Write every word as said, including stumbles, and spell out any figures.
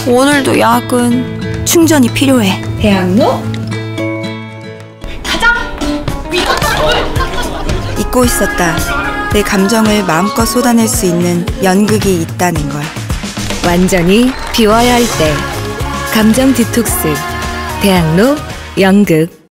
오늘도 야근. 충전이 필요해. 대학로? 잊고 있었다. 내 감정을 마음껏 쏟아낼 수 있는 연극이 있다는 걸. 완전히 비워야 할 때 감정 디톡스. 대학로 연극.